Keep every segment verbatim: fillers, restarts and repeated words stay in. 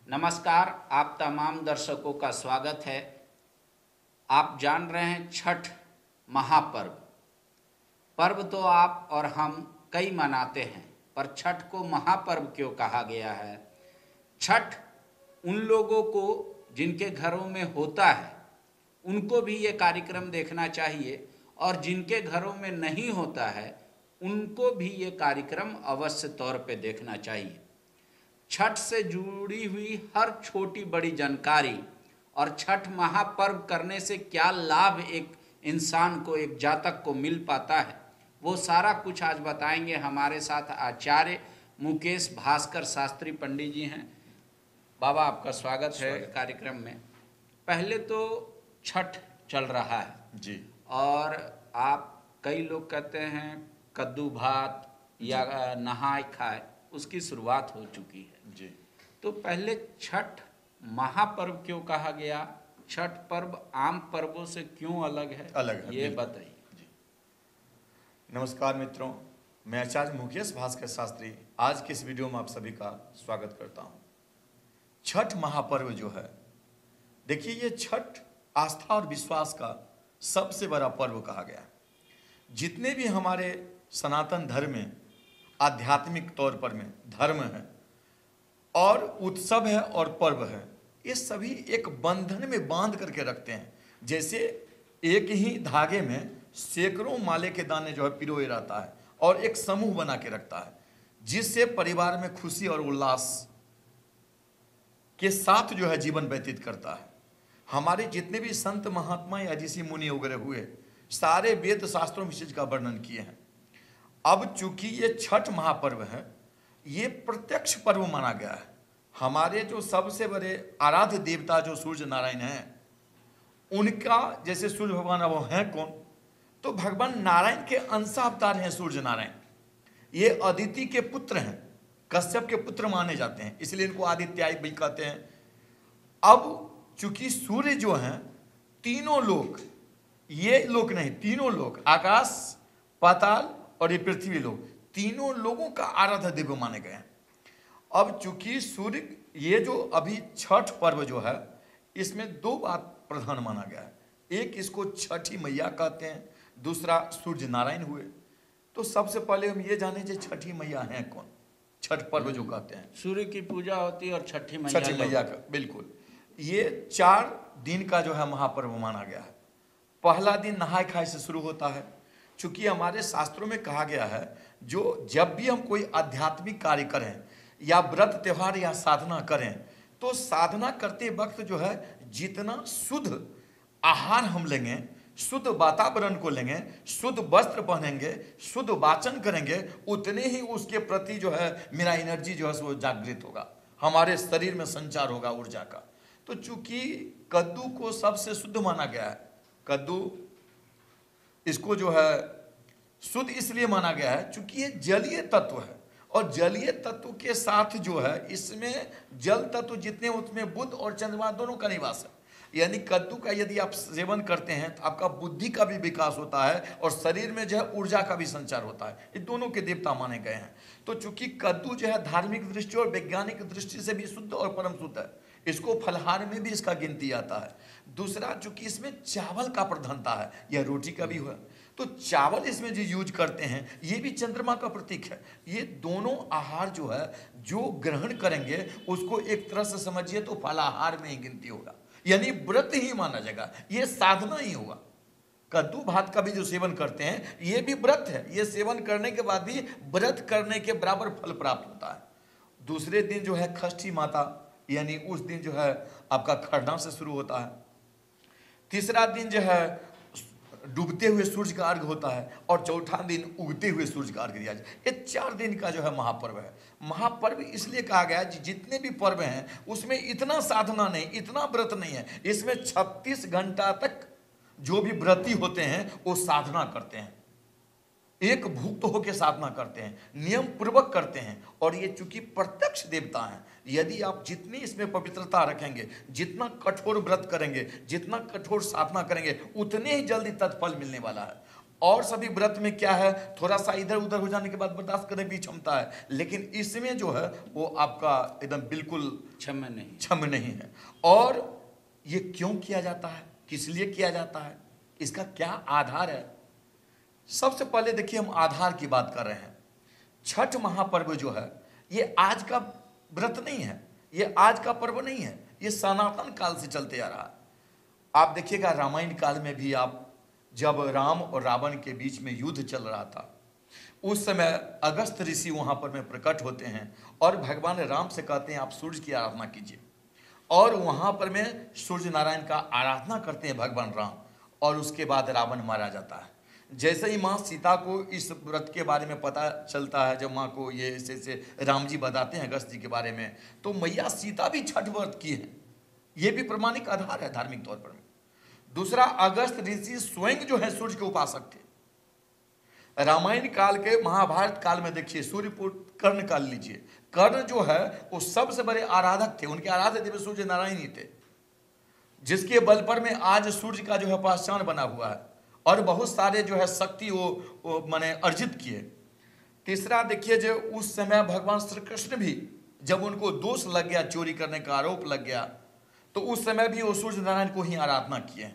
नमस्कार, आप तमाम दर्शकों का स्वागत है। आप जान रहे हैं छठ महापर्व। पर्व तो आप और हम कई मनाते हैं, पर छठ को महापर्व क्यों कहा गया है? छठ उन लोगों को जिनके घरों में होता है उनको भी ये कार्यक्रम देखना चाहिए, और जिनके घरों में नहीं होता है उनको भी ये कार्यक्रम अवश्य तौर पे देखना चाहिए। छठ से जुड़ी हुई हर छोटी बड़ी जानकारी और छठ महापर्व करने से क्या लाभ एक इंसान को, एक जातक को मिल पाता है, वो सारा कुछ आज बताएंगे। हमारे साथ आचार्य मुकेश भास्कर शास्त्री पंडित जी हैं। बाबा, आपका स्वागत है कार्यक्रम में। पहले तो छठ चल रहा है जी, और आप, कई लोग कहते हैं कद्दू भात या नहाय खाए, उसकी शुरुआत हो चुकी है जी। तो पहले छठ महापर्व क्यों कहा गया? छठ पर्व आम पर्वों से क्यों अलग है? अलग है, ये बिल्कुल। बताइए। जी। नमस्कार मित्रों, मैं आचार्य मुकेश भास्कर शास्त्री आज के इस वीडियो में आप सभी का स्वागत करता हूं। छठ महापर्व जो है, देखिए, ये छठ आस्था और विश्वास का सबसे बड़ा पर्व कहा गया है। जितने भी हमारे सनातन धर्म में आध्यात्मिक तौर पर में धर्म है और उत्सव है और पर्व है, ये सभी एक बंधन में बांध करके रखते हैं। जैसे एक ही धागे में सैकड़ों माले के दाने जो है पिरोए रहता है और एक समूह बना के रखता है, जिससे परिवार में खुशी और उल्लास के साथ जो है जीवन व्यतीत करता है। हमारे जितने भी संत महात्मा या ऋषि मुनि वगैरह हुए, सारे वेद शास्त्रों में इस चीज का वर्णन किए हैं। अब चूंकि ये छठ महापर्व है, ये प्रत्यक्ष पर्व माना गया है। हमारे जो सबसे बड़े आराध्य देवता जो सूर्य नारायण हैं, उनका जैसे सूर्य भगवान वो हैं कौन, तो भगवान नारायण के अंशावतार हैं सूर्य नारायण। ये अदिति के पुत्र हैं, कश्यप के पुत्र माने जाते हैं, इसलिए इनको आदित्य भी कहते हैं। अब चूंकि सूर्य जो हैं, तीनों लोक, ये लोक नहीं, तीनों लोक, आकाश, पाताल और ये पृथ्वी लोग, तीनों लोगों का आराध्य देव माने गए हैं। अब चूंकि सूर्य, ये जो अभी छठ पर्व जो है, इसमें दो बात प्रधान माना गया है। एक, इसको छठी मैया कहते हैं, दूसरा सूर्य नारायण हुए। तो सबसे पहले हम ये जाने कि छठी मैया हैं कौन। छठ पर्व जो कहते हैं, सूर्य की पूजा होती है और छठी मैया छठी मैया का, बिल्कुल। ये चार दिन का जो है महापर्व माना गया है। पहला दिन नहाय खाए से शुरू होता है। चूंकि हमारे शास्त्रों में कहा गया है, जो जब भी हम कोई आध्यात्मिक कार्य करें या व्रत त्योहार या साधना करें, तो साधना करते वक्त जो है जितना शुद्ध आहार हम लेंगे, शुद्ध वातावरण को लेंगे, शुद्ध वस्त्र पहनेंगे, शुद्ध वाचन करेंगे, उतने ही उसके प्रति जो है मेरा एनर्जी जो है वो जागृत होगा, हमारे शरीर में संचार होगा ऊर्जा का। तो चूंकि कद्दू को सबसे शुद्ध माना गया है, कद्दू इसको जो है शुद्ध इसलिए माना गया है चूंकि ये जलीय तत्व है, और जलीय तत्व के साथ जो है इसमें जल तत्व जितने, उसमें बुध और चंद्रमा दोनों का निवास है। यानी कद्दू का यदि आप सेवन करते हैं तो आपका बुद्धि का भी विकास होता है और शरीर में जो है ऊर्जा का भी संचार होता है। ये दोनों के देवता माने गए हैं। तो चूंकि कद्दू जो है धार्मिक दृष्टि और वैज्ञानिक दृष्टि से भी शुद्ध और परम शुद्ध है, इसको फलहार में भी इसका गिनती आता है। दूसरा, चूंकि इसमें चावल का प्रधानता है, यह रोटी का भी हुआ, तो चावल इसमें जो यूज करते हैं, ये भी चंद्रमा का प्रतीक है। ये दोनों आहार जो है, जो ग्रहण करेंगे उसको एक तरह से समझिए तो फलाहार में ही गिनती होगा, यानी व्रत ही माना जाएगा, ये साधना ही होगा। कद्दू भात का भी जो सेवन करते हैं, ये भी व्रत है। ये सेवन करने के बाद भी व्रत करने के बराबर फल प्राप्त होता है। दूसरे दिन जो है षष्ठी माता, यानी उस दिन जो है आपका खरना से शुरू होता है। तीसरा दिन जो है डूबते हुए सूर्य का अर्घ होता है, और चौथा दिन उगते हुए सूर्य का अर्घ दिया जाए। ये चार दिन का जो है महापर्व है। महापर्व इसलिए कहा गया है, जितने भी पर्व हैं उसमें इतना साधना नहीं, इतना व्रत नहीं है। इसमें छत्तीस घंटा तक जो भी व्रती होते हैं वो साधना करते हैं, एक भुक्त होकर साधना करते हैं, नियम पूर्वक करते हैं। और ये चूंकि प्रत्यक्ष देवता हैं, यदि आप जितनी इसमें पवित्रता रखेंगे, जितना कठोर व्रत करेंगे, जितना कठोर साधना करेंगे, उतने ही जल्दी तत्फल मिलने वाला है। और सभी व्रत में क्या है, थोड़ा सा इधर उधर हो जाने के बाद बर्दाश्त करने की क्षमता है, लेकिन इसमें जो है वो आपका एकदम बिल्कुल क्षम्य नहीं। क्षम्य नहीं है। और ये क्यों किया जाता है, किस लिए किया जाता है, इसका क्या आधार है? सबसे पहले देखिए, हम आधार की बात कर रहे हैं। छठ महापर्व जो है ये आज का व्रत नहीं है, ये आज का पर्व नहीं है, ये सनातन काल से चलते आ रहा है। आप देखिएगा रामायण काल में भी, आप जब राम और रावण के बीच में युद्ध चल रहा था, उस समय अगस्त ऋषि वहां पर में प्रकट होते हैं और भगवान राम से कहते हैं आप सूर्य की आराधना कीजिए, और वहां पर में सूर्य नारायण का आराधना करते हैं भगवान राम, और उसके बाद रावण मारा जाता है। जैसे ही माँ सीता को इस व्रत के बारे में पता चलता है, जब माँ को ये ऐसे ऐसे राम जी बताते हैं अगस्त जी के बारे में, तो मैया सीता भी छठ व्रत की है, ये भी प्रमाणिक आधार है धार्मिक तौर पर। दूसरा, अगस्त ऋषि स्वयं जो है सूर्य के उपासक थे। रामायण काल के, महाभारत काल में देखिए सूर्यपुत्र कर्ण काल लीजिए, कर्ण जो है वो सबसे बड़े आराधक थे, उनके आराध्य देव सूर्य नारायण ही थे, जिसके बल पर में आज सूर्य का जो है पहचान बना हुआ है, और बहुत सारे जो है शक्ति वो, वो माने अर्जित किए। तीसरा देखिए, जो उस समय भगवान श्री कृष्ण भी जब उनको दोष लग गया, चोरी करने का आरोप लग गया, तो उस समय भी वो सूर्य नारायण को ही आराधना किए।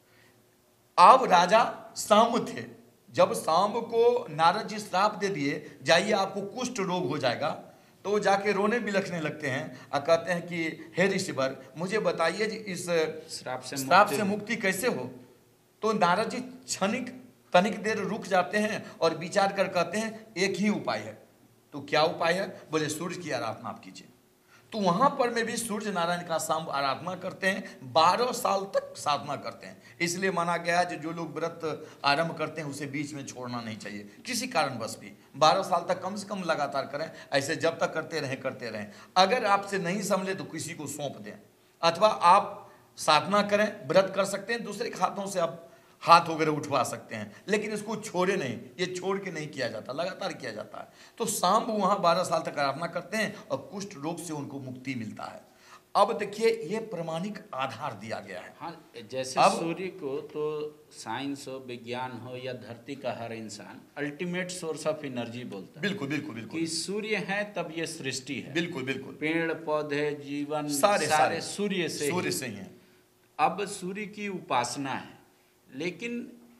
अब राजा शाम थे, जब शाम को नारद जी श्राप दे दिए, जाइए आपको कुष्ठ रोग हो जाएगा, तो वो जाके रोने बिलखने लगते हैं और कहते हैं कि हे ऋषिवर, मुझे बताइए इस श्राप से श्राप से मुक्ति कैसे हो। तो नारद जी क्षणिक तनिक देर रुक जाते हैं और विचार कर कहते हैं एक ही उपाय है। तो क्या उपाय है? बोले सूर्य की आराधना आप कीजिए। तो वहां पर में भी सूर्य नारायण का शाम आराधना करते हैं, बारह साल तक साधना करते हैं। इसलिए माना गया है जो लोग व्रत आरंभ करते हैं उसे बीच में छोड़ना नहीं चाहिए, किसी कारणवश भी बारह साल तक कम से कम लगातार करें। ऐसे जब तक करते रहें करते रहें। अगर आपसे नहीं संभले तो किसी को सौंप दें, अथवा आप साधना करें, व्रत कर सकते हैं, दूसरे के हाथों से आप हाथ वगैरह उठवा सकते हैं, लेकिन इसको छोड़े नहीं, ये छोड़ के नहीं किया जाता, लगातार किया जाता है। तो शाम वहां बारह साल तक आराधना करते हैं और कुष्ठ रोग से उनको मुक्ति मिलता है। अब देखिए, ये प्रमाणिक आधार दिया गया है। हाँ, जैसे अब सूर्य को तो साइंस हो, विज्ञान हो, या धरती का हर इंसान अल्टीमेट सोर्स ऑफ एनर्जी बोलता है। बिल्कुल बिल्कुल बिल्कुल कि सूर्य है तब ये सृष्टि है। बिल्कुल बिल्कुल पेड़ पौधे जीवन सारे सारे, सारे सूर्य से सूर्य ही। से ही है। अब सूर्य की उपासना है, लेकिन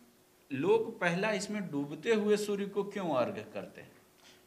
लोग पहला इसमें डूबते हुए सूर्य को क्यों अर्घ्य करते हैं?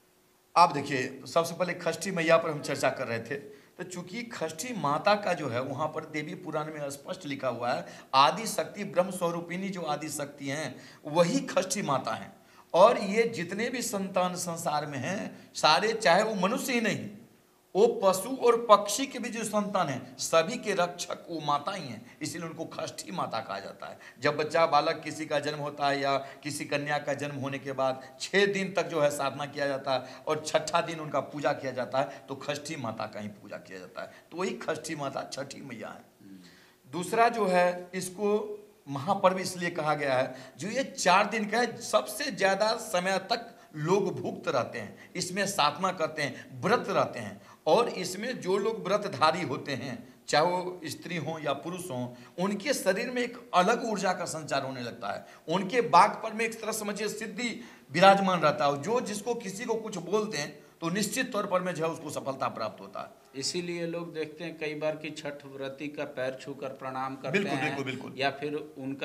आप देखिए, सबसे पहले खष्ठी मैया पर हम चर्चा कर रहे थे, तो चूंकि खष्ठी माता का जो है वहां पर देवी पुराण में स्पष्ट लिखा हुआ है, आदि शक्ति ब्रह्म स्वरूपिणी जो आदि शक्ति हैं वही खष्ठी माता हैं। और ये जितने भी संतान संसार में हैं सारे, चाहे वो मनुष्य ही नहीं, वो पशु और पक्षी के भी जो संतान हैं सभी के रक्षक वो माता ही हैं, इसीलिए उनको खष्ठी माता कहा जाता है। जब बच्चा बालक किसी का जन्म होता है या किसी कन्या का जन्म होने के बाद छः दिन तक जो है साधना किया जाता है और छठा दिन उनका पूजा किया जाता है, तो खष्ठी माता का ही पूजा किया जाता है। तो वही खष्ठी माता छठी मैया है। दूसरा जो है, इसको महापर्व इसलिए कहा गया है जो ये चार दिन का है, सबसे ज्यादा समय तक लोग भुक्त रहते हैं, इसमें साधना करते हैं, व्रत रहते हैं। और इसमें जो लोग व्रतधारी होते हैं, चाहे वो स्त्री हो या पुरुष हो, उनके शरीर में एक अलग ऊर्जा का संचार होने लगता है। उनके बाग पर में एक तरह समझिए सिद्धि विराजमान रहता है। जो जिसको किसी को कुछ बोलते हैं तो निश्चित तौर पर में जो है उसको सफलता प्राप्त होता है। इसीलिए लोग देखते हैं कई बार कि छठ व्रती का पैर छूकर प्रणाम करते बिल्कुल, हैं, बिल्कुल, बिल्कुल। या फिर उनका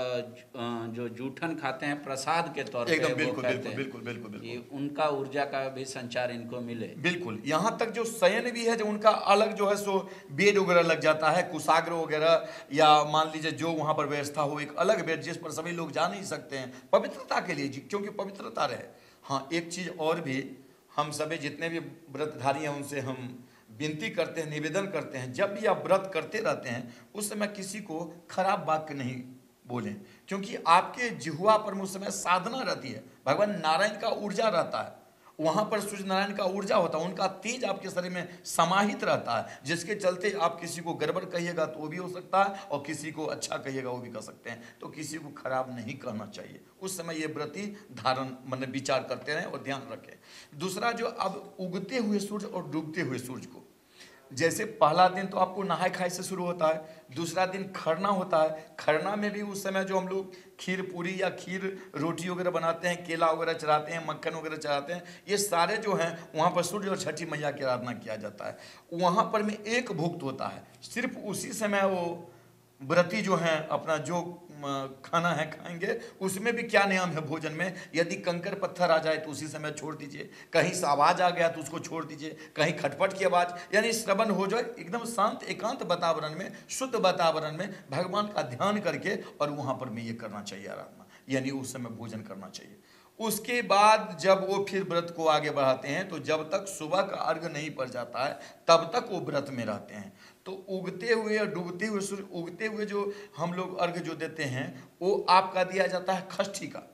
अ, जो जूठन खाते हैं प्रसाद के तौर पे, एकदम वो बिल्कुल कहते बिल्कुल हैं बिल्कुल बिल्कुल कि बिल्कुल उनका ऊर्जा का भी संचार इनको मिले। बिल्कुल। यहाँ तक जो शयन भी है, जो उनका अलग जो है सो बेड वगैरह लग जाता है, कुशाग्र वगैरह, या मान लीजिए जो वहाँ पर व्यवस्था हो, एक अलग बेड जिस पर सभी लोग जा नहीं सकते हैं पवित्रता के लिए, क्योंकि पवित्रता रहे। हाँ, एक चीज़ और भी, हम सभी जितने भी व्रतधारी हैं उनसे हम विनती करते हैं, निवेदन करते हैं, जब भी आप व्रत करते रहते हैं उस समय किसी को खराब वाक्य नहीं बोलें, क्योंकि आपके जिह्वा पर उस समय साधना रहती है, भगवान नारायण का ऊर्जा रहता है, वहां पर सूर्य नारायण का ऊर्जा होता है, उनका तेज आपके शरीर में समाहित रहता है, जिसके चलते आप किसी को गड़बड़ कहिएगा तो वो भी हो सकता है और किसी को अच्छा कहिएगा वो भी कर सकते हैं। तो किसी को खराब नहीं कहना चाहिए। उस समय ये व्रती धारण मतलब विचार करते रहें और ध्यान रखें। दूसरा, जो अब उगते हुए सूर्य और डूबते हुए सूर्य को जैसे पहला दिन तो आपको नहाय खाए से शुरू होता है, दूसरा दिन खरना होता है। खरना में भी उस समय जो हम लोग खीर पूरी या खीर रोटी वगैरह बनाते हैं, केला वगैरह चढ़ाते हैं, मक्खन वगैरह चढ़ाते हैं, ये सारे जो हैं वहाँ पर सूर्य और छठी मैया की आराधना किया जाता है। वहाँ पर में एक भुक्त होता है, सिर्फ उसी समय वो व्रती जो हैं अपना जो खाना है खाएंगे। उसमें भी क्या नियम है भोजन में, यदि कंकर पत्थर आ जाए तो उसी समय छोड़ दीजिए, कहीं से आवाज़ आ गया तो उसको छोड़ दीजिए, कहीं खटपट की आवाज़, यानी श्रवण हो जाए एकदम शांत एकांत वातावरण में, शुद्ध वातावरण में भगवान का ध्यान करके, और वहाँ पर में ये करना चाहिए आराधना, यानी उस समय भोजन करना चाहिए। उसके बाद जब वो फिर व्रत को आगे बढ़ाते हैं तो जब तक सुबह का अर्घ नहीं पड़ जाता है तब तक वो व्रत में रहते हैं। तो उगते हुए और डूबते हुए सूर्य, उगते हुए जो हम लोग अर्घ जो देते हैं वो आपका दिया जाता है खष्ठी का,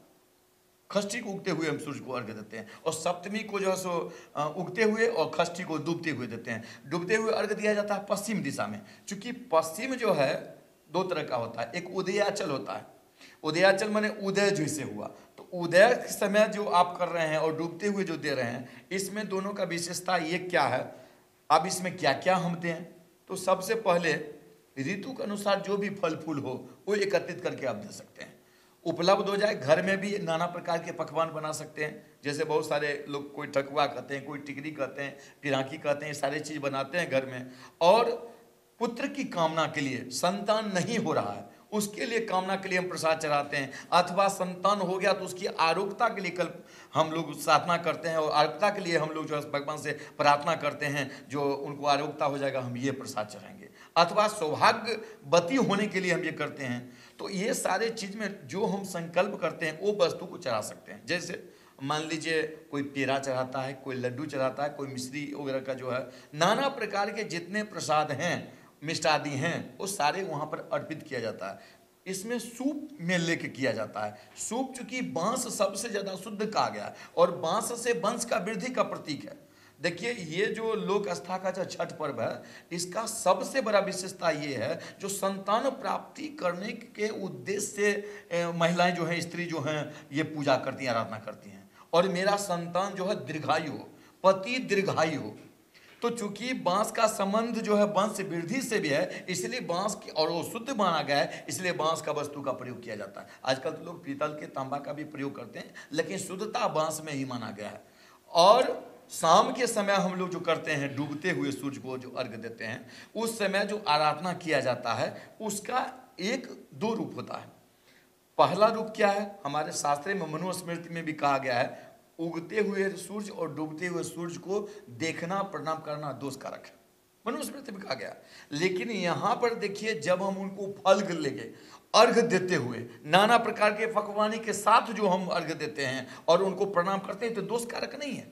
खष्ठी को उगते हुए हम सूर्य को अर्घ देते हैं, और सप्तमी को जो है सो उगते हुए और खष्ठी को डूबते हुए देते हैं। डूबते हुए अर्घ दिया जाता है पश्चिम दिशा में, चूंकि पश्चिम जो है दो तरह का होता है, एक उदयाचल होता है, उदयाचल माने उदय जैसे हुआ, तो उदय के समय जो आप कर रहे हैं और डूबते हुए जो दे रहे हैं, इसमें दोनों का विशेषता ये क्या है। अब इसमें क्या क्या हम दें, तो सबसे पहले ऋतु के अनुसार जो भी फल फूल हो वो एकत्रित करके आप दे सकते हैं, उपलब्ध हो जाए। घर में भी नाना प्रकार के पकवान बना सकते हैं, जैसे बहुत सारे लोग कोई ठकुआ कहते हैं, कोई टिकरी कहते हैं, पिराकी कहते हैं, ये सारे चीज़ बनाते हैं घर में। और पुत्र की कामना के लिए, संतान नहीं हो रहा है उसके लिए कामना के लिए हम प्रसाद चढ़ाते हैं, अथवा संतान हो गया तो उसकी आरोग्यता के लिए कल हम लोग साधना करते हैं, और आरोग्यता के लिए हम लोग जो है भगवान से प्रार्थना करते हैं, जो उनको आरोग्यता हो जाएगा हम ये प्रसाद चढ़ाएंगे, अथवा सौभाग्यवती होने के लिए हम ये करते हैं। तो ये सारे चीज़ में जो हम संकल्प करते हैं वो वस्तु को चढ़ा सकते हैं। जैसे मान लीजिए कोई पेड़ा चढ़ाता है, कोई लड्डू चढ़ाता है, कोई मिश्री वगैरह का जो है नाना प्रकार के जितने प्रसाद हैं, मिष्ट आदि हैं, वो सारे वहाँ पर अर्पित किया जाता है। इसमें सूप में लेके किया जाता है। सूप चूंकि बांस सबसे ज़्यादा शुद्ध कहा गया है और बांस से वंश का वृद्धि का प्रतीक है। देखिए ये जो लोक आस्था का जो छठ पर्व है, इसका सबसे बड़ा विशेषता ये है, जो संतान प्राप्ति करने के उद्देश्य से महिलाएं जो हैं, स्त्री जो हैं, ये पूजा करती हैं, आराधना करती हैं, और मेरा संतान जो है दीर्घायु हो, पति दीर्घायु हो। तो चूंकि बांस का संबंध जो है वंश वृद्धि से भी है, इसलिए बांस की, और वो शुद्ध माना गया है, इसलिए बांस का वस्तु का प्रयोग किया जाता है। आजकल तो लोग पीतल के, तांबा का भी प्रयोग करते हैं, लेकिन शुद्धता बांस में ही माना गया है। और शाम के समय हम लोग जो करते हैं, डूबते हुए सूर्य को जो अर्घ देते हैं, उस समय जो आराधना किया जाता है उसका एक दो रूप होता है। पहला रूप क्या है, हमारे शास्त्र में मनुस्मृति में भी कहा गया है, उगते हुए सूर्य और डूबते हुए सूर्य को देखना, प्रणाम करना दोष कारक है, मनुस्मृति में कहा गया। लेकिन यहाँ पर देखिए, जब हम उनको फल लेंगे, अर्घ देते हुए नाना प्रकार के पकवानी के साथ जो हम अर्घ देते हैं और उनको प्रणाम करते हैं, तो दोष कारक नहीं है।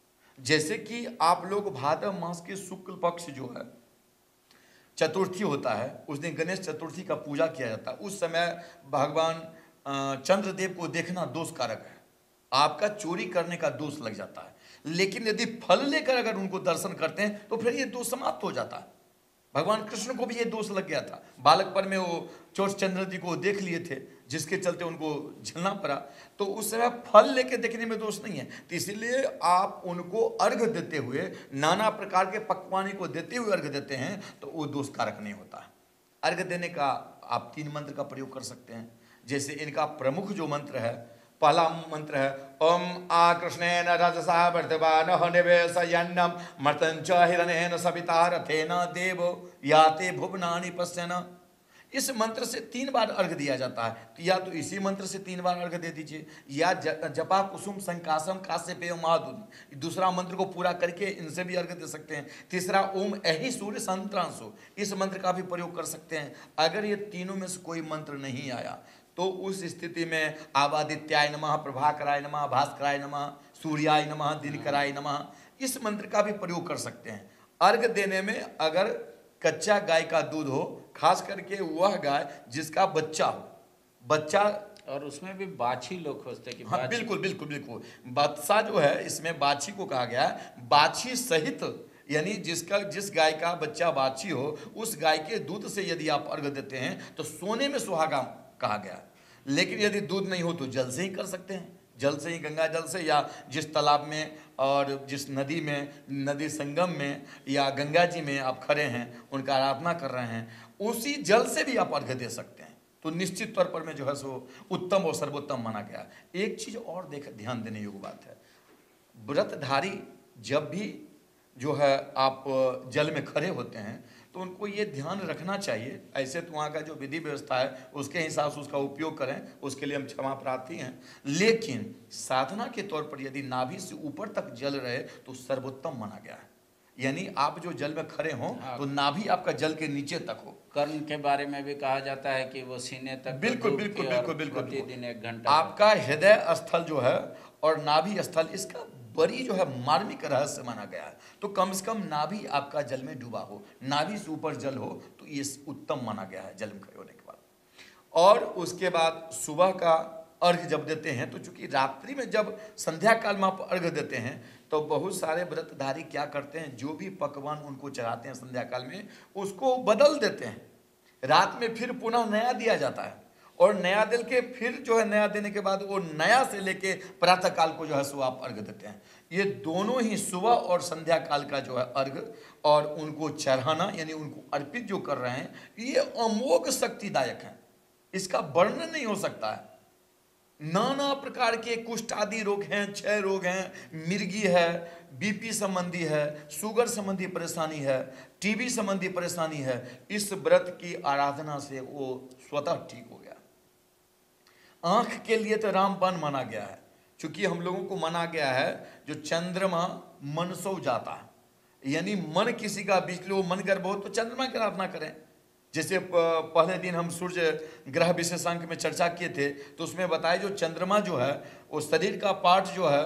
जैसे कि आप लोग भाद्र मास के शुक्ल पक्ष जो है चतुर्थी होता है, उस दिन गणेश चतुर्थी का पूजा किया जाता है। उस समय भगवान चंद्रदेव को देखना दोष कारक है, आपका चोरी करने का दोष लग जाता है। लेकिन यदि फल लेकर अगर उनको दर्शन करते हैं तो फिर ये दोष समाप्त हो जाता है। भगवान कृष्ण को भी ये दोष लग गया था, बालकपन में वो चोर चंद्र जी को देख लिए थे, जिसके चलते उनको झेलना पड़ा। तो उस समय फल लेके देखने में दोष नहीं है। तो इसीलिए आप उनको अर्घ देते हुए, नाना प्रकार के पकवानी को देते हुए अर्घ देते हैं, तो वो दोष कारक नहीं होता है। अर्घ देने का आप तीन मंत्र का प्रयोग कर सकते हैं। जैसे इनका प्रमुख जो मंत्र है, पहला मंत्र है ओम आ कृष्णेन रजसा वर्धमान निवेशयन्नम मर्तंच हिरणेन सविता रथेन देवो याते भुवनानि पश्यन्। इस मंत्र से तीन बार अर्घ दिया जाता है। तो या तो इसी मंत्र से तीन बार अर्घ दे दीजिए, या जपा कुसुम संकासम काश्यपेय महादुनि, दूसरा मंत्र को पूरा करके इनसे भी अर्घ दे सकते हैं। तीसरा ओम एहि सूर्य संत्रांशो, इस मंत्र का भी प्रयोग कर सकते हैं। अगर ये तीनों में से कोई मंत्र नहीं आया तो उस स्थिति में आवादित्याय नमः, प्रभाकराय नमः, भास्कराय नमः, सूर्याय नमः, दिनकराय नमः, इस मंत्र का भी प्रयोग कर सकते हैं। अर्घ देने में अगर कच्चा गाय का दूध हो, खास करके वह गाय जिसका बच्चा हो, बच्चा, और उसमें भी बाछी लोग खोजते कि हाँ बिल्कुल बिल्कुल बिल्कुल, बत्सा जो है इसमें बाछी को कहा गया है, बाछी सहित, यानी जिसका जिस गाय का बच्चा बाछी हो, उस गाय के दूध से यदि आप अर्घ देते हैं तो सोने में सुहागा कहा गया। लेकिन यदि दूध नहीं हो तो जल से ही कर सकते हैं, जल से ही, गंगा जल से, या जिस तालाब में और जिस नदी में, नदी संगम में या गंगा जी में आप खड़े हैं, उनका आराधना कर रहे हैं, उसी जल से भी आप अर्घ्य दे सकते हैं। तो निश्चित तौर पर में जो है सो उत्तम और सर्वोत्तम माना गया। एक चीज और देख ध्यान देने योग्य बात है, व्रतधारी जब भी जो है आप जल में खड़े होते हैं तो उनको ये ध्यान रखना चाहिए, ऐसे तो वहाँ का जो विधि व्यवस्था है उसके हिसाब से उसका उपयोग करें, उसके लिए हम क्षमा प्रार्थी हैं, लेकिन साधना के तौर पर यदि नाभि से ऊपर तक जल रहे तो सर्वोत्तम माना गया है। यानी आप जो जल में खड़े हों तो नाभि आपका जल के नीचे तक हो। कर्ण के बारे में भी कहा जाता है कि वो सीने तक बिल्कुल बिल्कुल बिल्कुल बिल्कुल प्रतिदिन एक घंटा आपका हृदय स्थल जो है और नाभि स्थल, इसका बड़ी जो है मार्मिक रहस्य माना गया है। तो कम से कम नाभि आपका जल में डूबा हो, नाभि से ऊपर जल हो, तो ये उत्तम माना गया है जल में खड़े होने के बाद। और उसके बाद सुबह का अर्घ्य जब देते हैं, तो चूंकि रात्रि में जब संध्या काल में आप अर्घ्य देते हैं तो बहुत सारे व्रतधारी क्या करते हैं, जो भी पकवान उनको चढ़ाते हैं संध्या काल में उसको बदल देते हैं, रात में फिर पुनः नया दिया जाता है, और नया दिल के फिर जो है नया देने के बाद वो नया से लेके प्रातः काल को जो है सो आप अर्घ्य देते हैं। ये दोनों ही सुबह और संध्या काल का जो है अर्घ्य और उनको चढ़ाना यानी उनको अर्पित जो कर रहे हैं, ये अमोघ शक्तिदायक है, इसका वर्णन नहीं हो सकता है। नाना प्रकार के कुष्ठ आदि रोग हैं, क्षय रोग हैं, मिर्गी है, बीपी संबंधी है, शुगर संबंधी परेशानी है, टीबी संबंधी परेशानी है, इस व्रत की आराधना से वो स्वतः ठीक हो गया। आंख के लिए तो रामबाण माना गया है, क्योंकि हम लोगों को माना गया है जो चंद्रमा मन सो जाता है, यानी मन किसी का बिचलो मन गर्भ हो तो चंद्रमा की आराधना करें। जैसे पहले दिन हम सूर्य ग्रह विशेषांक में चर्चा किए थे, तो उसमें बताया जो चंद्रमा जो है वो शरीर का पार्ट जो है,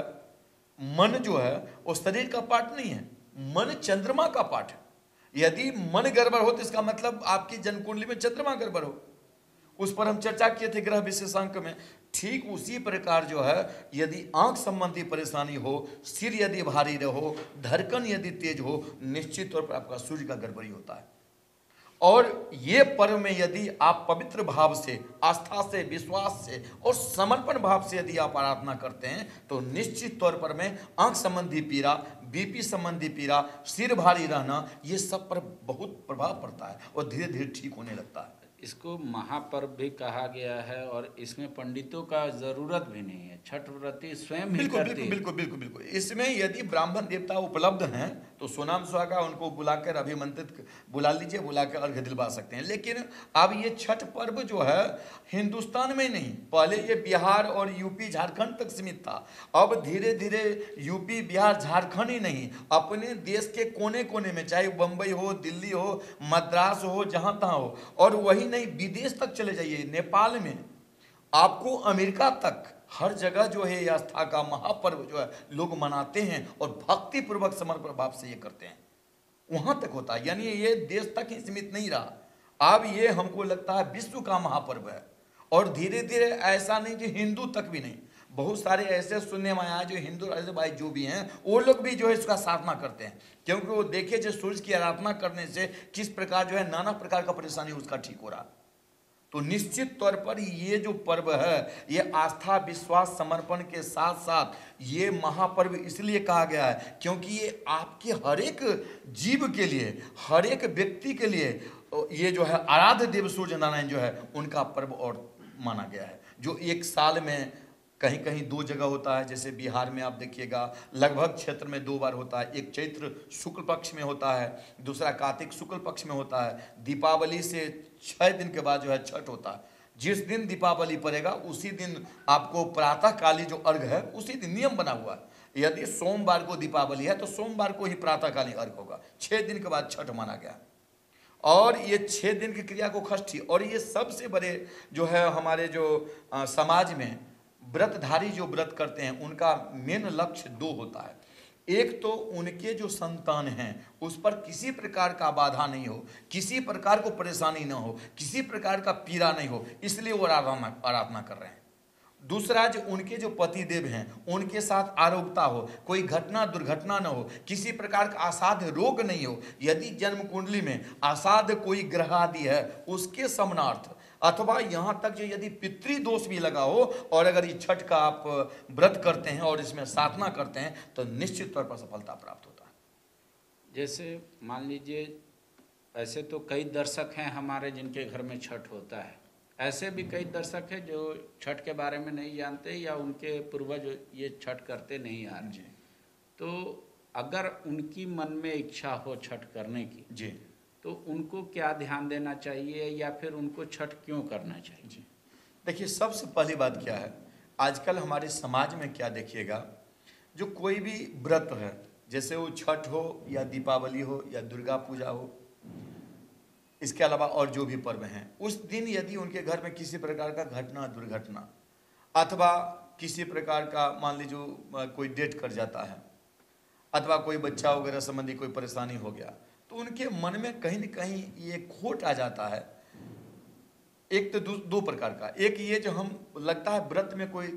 मन जो है वो शरीर का पार्ट नहीं है, मन चंद्रमा का पार्ट है। यदि मन गड़बड़ हो तो इसका मतलब आपकी जन्म कुंडली में चंद्रमा गड़बड़ हो, उस पर हम चर्चा किए थे ग्रह विशेषांक में। ठीक उसी प्रकार जो है यदि आंख संबंधी परेशानी हो, सिर यदि भारी रहो, धड़कन यदि तेज हो, निश्चित तौर पर आपका सूर्य का गड़बड़ी होता है। और ये पर्व में यदि आप पवित्र भाव से, आस्था से, विश्वास से और समर्पण भाव से यदि आप आराधना करते हैं तो निश्चित तौर पर में आंख संबंधी पीड़ा, बीपी संबंधी पीड़ा, सिर भारी रहना, ये सब पर बहुत प्रभाव पड़ता है और धीरे धीरे ठीक होने लगता है। इसको महापर्व भी कहा गया है और इसमें पंडितों का जरूरत भी नहीं है, छठ व्रती स्वयं ही बिल्कुल करती है। बिल्कुल बिल्कुल बिल्कुल इसमें यदि ब्राह्मण देवता उपलब्ध हैं तो सोनाम सुहागा उनको बुलाकर अभिमंत्रित बुला लीजिए, बुलाकर अर्घ्य दिलवा सकते हैं। लेकिन अब ये छठ पर्व जो है हिंदुस्तान में नहीं, पहले ये बिहार और यूपी झारखंड तक सीमित था, अब धीरे धीरे यूपी बिहार झारखंड ही नहीं, अपने देश के कोने कोने में, चाहे बम्बई हो, दिल्ली हो, मद्रास हो, जहाँ तहाँ हो, और वही नहीं विदेश तक चले जाइए, नेपाल में, आपको अमेरिका तक, हर जगह जो है आस्था का महापर्व जो है लोग मनाते हैं और भक्ति पूर्वक समर्पण भाव से ये करते हैं, वहां तक होता है। यानी ये देश तक ही सीमित नहीं रहा, अब ये हमको लगता है विश्व का महापर्व है। और धीरे धीरे ऐसा नहीं कि हिंदू तक भी नहीं, बहुत सारे ऐसे सुनने में आया जो हिंदू भाई जो भी हैं वो लोग भी जो है इसका साधना करते हैं, क्योंकि वो देखे जो सूर्य की आराधना करने से किस प्रकार जो है नाना प्रकार का परेशानी उसका ठीक हो रहा। तो निश्चित तौर पर ये जो पर्व है ये आस्था, विश्वास, समर्पण के साथ साथ ये महापर्व इसलिए कहा गया है क्योंकि ये आपके हर एक जीव के लिए, हर एक व्यक्ति के लिए ये जो है आराध्य देव सूर्य नारायण जो है उनका पर्व और माना गया है, जो एक साल में कहीं कहीं दो जगह होता है। जैसे बिहार में आप देखिएगा लगभग क्षेत्र में दो बार होता है, एक चैत्र शुक्ल पक्ष में होता है, दूसरा कार्तिक शुक्ल पक्ष में होता है। दीपावली से छः दिन के बाद जो है छठ होता है। जिस दिन दीपावली पड़ेगा उसी दिन आपको प्रातःकाली जो अर्घ है उसी दिन नियम बना हुआ है, यदि सोमवार को दीपावली है तो सोमवार को ही प्रातःकाली अर्घ होगा, छः दिन के बाद छठ माना गया। और ये छः दिन की क्रिया को षष्ठी, और ये सबसे बड़े जो है हमारे जो आ, समाज में व्रतधारी जो व्रत करते हैं उनका मेन लक्ष्य दो होता है। एक तो उनके जो संतान हैं उस पर किसी प्रकार का बाधा नहीं हो, किसी प्रकार को परेशानी ना हो, किसी प्रकार का पीड़ा नहीं हो, इसलिए वो आराधना आराधना कर रहे हैं। दूसरा जो उनके जो पति देव हैं उनके साथ आरोग्यता हो, कोई घटना दुर्घटना न हो, किसी प्रकार का असाध्य रोग नहीं हो। यदि जन्म कुंडली में असाध्य कोई ग्रह आदि है उसके समनार्थ अथवा यहाँ तक जो यदि पितृ दोष भी लगा हो और अगर ये छठ का आप व्रत करते हैं और इसमें साधना करते हैं तो निश्चित तौर पर सफलता प्राप्त होता है। जैसे मान लीजिए, ऐसे तो कई दर्शक हैं हमारे जिनके घर में छठ होता है, ऐसे भी कई दर्शक हैं जो छठ के बारे में नहीं जानते या उनके पूर्वज ये छठ करते नहीं आ रहे। तो अगर उनकी मन में इच्छा हो छठ करने की जी, तो उनको क्या ध्यान देना चाहिए या फिर उनको छठ क्यों करना चाहिए? जी देखिए, सबसे पहली बात क्या है, आजकल हमारे समाज में क्या देखिएगा, जो कोई भी व्रत है, जैसे वो छठ हो या दीपावली हो या दुर्गा पूजा हो, इसके अलावा और जो भी पर्व हैं, उस दिन यदि उनके घर में किसी प्रकार का घटना दुर्घटना अथवा किसी प्रकार का मान लीजिए कोई डेट कर जाता है अथवा कोई बच्चा वगैरह संबंधी कोई परेशानी हो गया, तो उनके मन में कहीं न कहीं ये खोट आ जाता है। एक तो दो, दो प्रकार का, एक ये जो हम लगता है व्रत में कोई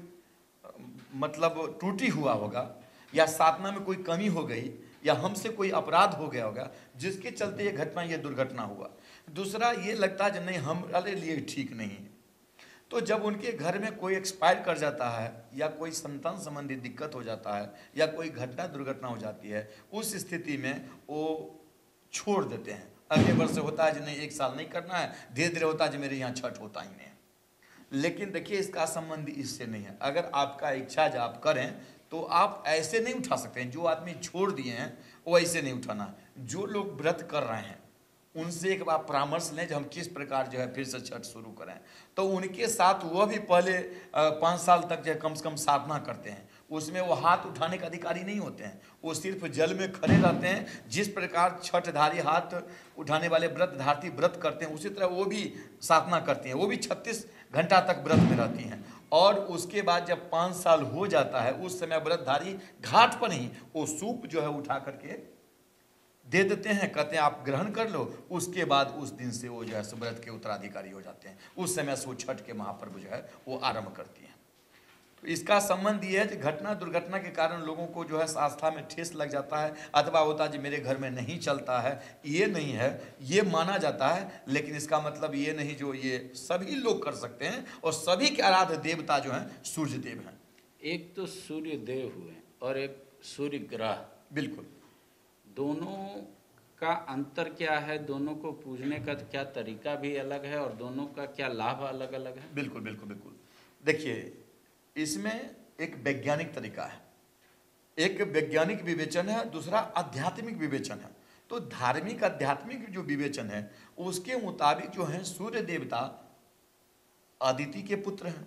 मतलब त्रुटि हुआ होगा या साधना में कोई कमी हो गई या हमसे कोई अपराध हो गया होगा जिसके चलते ये घटना ये दुर्घटना हुआ। दूसरा ये लगता है कि नहीं हमारे लिए ठीक नहीं है। तो जब उनके घर में कोई एक्सपायर कर जाता है या कोई संतान संबंधी दिक्कत हो जाता है या कोई घटना दुर्घटना हो जाती है, उस स्थिति में वो छोड़ देते हैं। अगले वर्ष होता है कि नहीं एक साल नहीं करना है, धीरे धीरे होता है कि मेरे यहाँ छठ होता ही नहीं। लेकिन देखिए, इसका संबंध इससे नहीं है। अगर आपका इच्छा जब आप करें तो आप ऐसे नहीं उठा सकते हैं। जो आदमी छोड़ दिए हैं वो ऐसे नहीं उठाना। जो लोग व्रत कर रहे हैं उनसे एक बार परामर्श लें, जब हम किस प्रकार जो है फिर से छठ शुरू करें, तो उनके साथ वह भी पहले पाँच साल तक जो है कम से कम साधना करते हैं। उसमें वो हाथ उठाने का अधिकारी नहीं होते हैं, वो सिर्फ जल में खड़े रहते हैं। जिस प्रकार छठधारी हाथ उठाने वाले व्रत धारती व्रत करते हैं, उसी तरह वो भी साधना करती हैं। वो भी छत्तीस घंटा तक व्रत में रहती हैं। और उसके बाद जब पाँच साल हो जाता है, उस समय व्रतधारी घाट पर ही वो सूप जो है उठा करके दे देते हैं, कहते हैं आप ग्रहण कर लो। उसके बाद उस दिन से वो जो है व्रत के उत्तराधिकारी हो जाते हैं। उस समय से वो छठ के महापर्व जो है वो आरंभ करती हैं। तो इसका संबंध ये है कि घटना दुर्घटना के कारण लोगों को जो है आस्था में ठेस लग जाता है अथवा होता है कि मेरे घर में नहीं चलता है, ये नहीं है, ये माना जाता है। लेकिन इसका मतलब ये नहीं जो ये सभी लोग कर सकते हैं। और सभी के आराध्य देवता जो हैं सूर्य देव हैं। एक तो सूर्य देव हुए और एक सूर्य ग्रह। बिल्कुल, दोनों का अंतर क्या है? दोनों को पूजने का क्या तरीका भी अलग है और दोनों का क्या लाभ अलग अलग है? बिल्कुल बिल्कुल बिल्कुल देखिए, इसमें एक वैज्ञानिक तरीका है, एक वैज्ञानिक विवेचन है, दूसरा आध्यात्मिक विवेचन है। तो धार्मिक आध्यात्मिक जो विवेचन है उसके मुताबिक जो है सूर्य देवता अदिति के पुत्र हैं,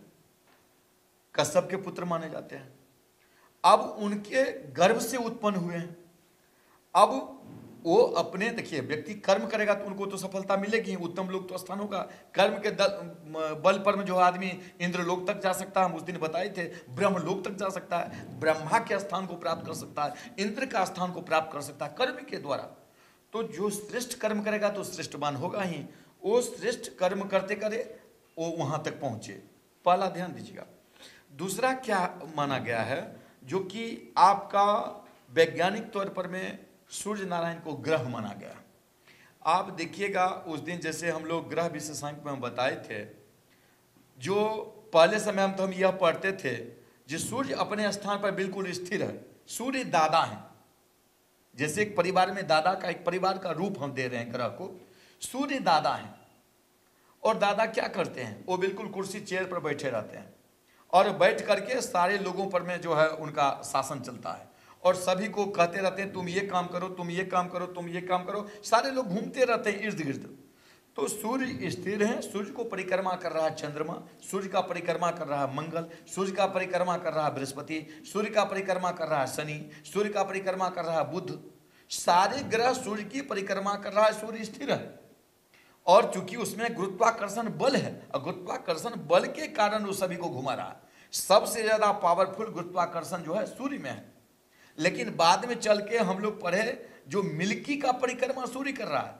कश्यप के पुत्र माने जाते हैं। अब उनके गर्भ से उत्पन्न हुए हैं। अब वो अपने देखिए, व्यक्ति कर्म करेगा तो उनको तो सफलता मिलेगी, उत्तम लोक तो स्थान होगा। कर्म के बल पर में जो आदमी इंद्र लोक तक जा सकता है, हम उस दिन बताए थे, ब्रह्म लोक तक जा सकता है, ब्रह्मा के स्थान को प्राप्त कर सकता है, इंद्र का स्थान को प्राप्त कर सकता है कर्म के द्वारा। तो जो श्रेष्ठ कर्म करेगा तो श्रेष्ठवान होगा ही। वो श्रेष्ठ कर्म करते करे वो वहां तक पहुंचे। पहला ध्यान दीजिएगा। दूसरा क्या माना गया है, जो कि आपका वैज्ञानिक तौर पर में सूर्य नारायण को ग्रह माना गया। आप देखिएगा उस दिन जैसे हम लोग ग्रह विशेषांक में हम बताए थे, जो पहले समय हम तो हम यह पढ़ते थे जो सूर्य अपने स्थान पर बिल्कुल स्थिर है। सूर्य दादा है, जैसे एक परिवार में दादा का एक परिवार का रूप हम दे रहे हैं ग्रह को। सूर्य दादा है और दादा क्या करते हैं, वो बिल्कुल कुर्सी चेयर पर बैठे रहते हैं और बैठ करके सारे लोगों पर में जो है उनका शासन चलता है और सभी को कहते रहते हैं तुम ये काम करो, तुम ये काम करो, तुम ये काम करो। सारे लोग घूमते रहते हैं इर्द गिर्द। तो सूर्य स्थिर है, सूर्य को परिक्रमा कर रहा है चंद्रमा, सूर्य का परिक्रमा कर रहा है मंगल, सूर्य का परिक्रमा कर रहा है बृहस्पति, सूर्य का परिक्रमा कर रहा है शनि, सूर्य का परिक्रमा कर रहा है बुध। सारे ग्रह सूर्य की परिक्रमा कर रहा है, सूर्य स्थिर है। और चूंकि उसमें गुरुत्वाकर्षण बल है और गुरुत्वाकर्षण बल के कारण वो सभी को घुमा रहा है। सबसे ज्यादा पावरफुल गुरुत्वाकर्षण जो है सूर्य में है। लेकिन बाद में चल के हम लोग पढ़े जो मिल्की का परिक्रमा सूर्य कर रहा है,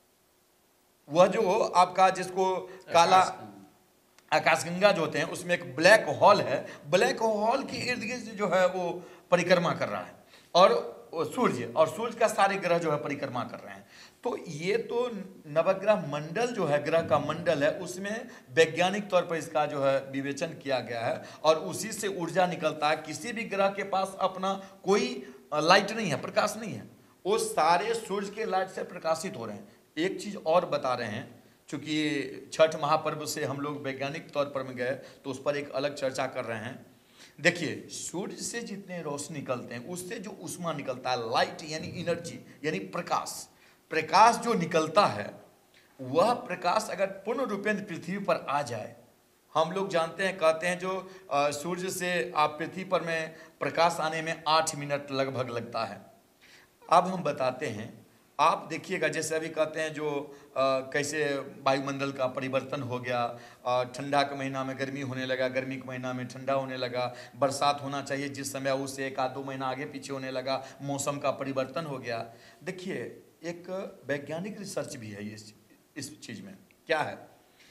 वह जो आपका जिसको काला आकाशगंगा जो होते हैं उसमें एक ब्लैक होल है, ब्लैक होल की इर्द गिर्द जो है वो परिक्रमा कर रहा है और सूर्य और सूर्य का सारे ग्रह जो है परिक्रमा कर रहे हैं। तो तो ये तो नवग्रह मंडल जो है, ग्रह का मंडल है, उसमें वैज्ञानिक तौर पर इसका जो है विवेचन किया गया है और उसी से ऊर्जा निकलता है। किसी भी ग्रह के पास अपना कोई लाइट नहीं है, प्रकाश नहीं है, वो सारे सूर्य के लाइट से प्रकाशित हो रहे हैं। एक चीज और बता रहे हैं, चूंकि छठ महापर्व से हम लोग वैज्ञानिक तौर पर में गए तो उस पर एक अलग चर्चा कर रहे हैं। देखिए, सूर्य से जितने रोशनी निकलते हैं उससे जो ऊष्मा निकलता है, लाइट यानी एनर्जी यानी प्रकाश, प्रकाश जो निकलता है वह प्रकाश अगर पूर्ण रूपेण पृथ्वी पर आ जाए, हम लोग जानते हैं, कहते हैं जो अ, सूर्य से आप पृथ्वी पर में प्रकाश आने में आठ मिनट लगभग लगता है। अब हम बताते हैं, आप देखिएगा जैसे अभी कहते हैं जो आ, कैसे वायुमंडल का परिवर्तन हो गया, आ, ठंडा के महीना में गर्मी होने लगा, गर्मी के महीना में ठंडा होने लगा, बरसात होना चाहिए जिस समय उससे एक आध दो महीना आगे पीछे होने लगा, मौसम का परिवर्तन हो गया। देखिए, एक वैज्ञानिक रिसर्च भी है इस इस चीज़ में। क्या है,